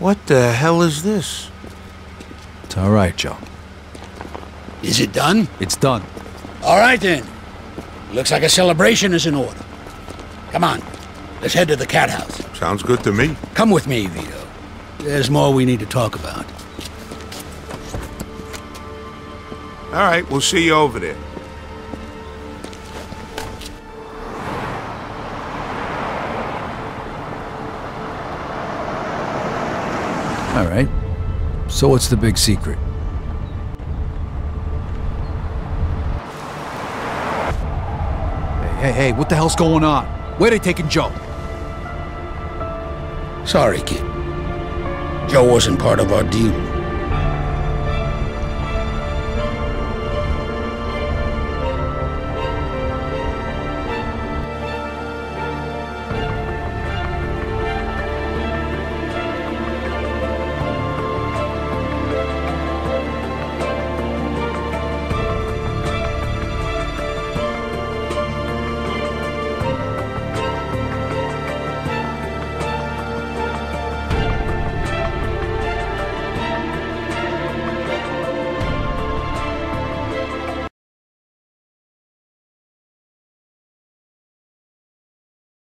What the hell is this? It's all right, Joe. Is it done? It's done. All right, then. Looks like a celebration is in order. Come on, let's head to the cat house. Sounds good to me. Come with me, Vito. There's more we need to talk about. All right, we'll see you over there. All right. So what's the big secret? Hey, what the hell's going on? Where they taking Joe? Sorry, kid. Joe wasn't part of our deal.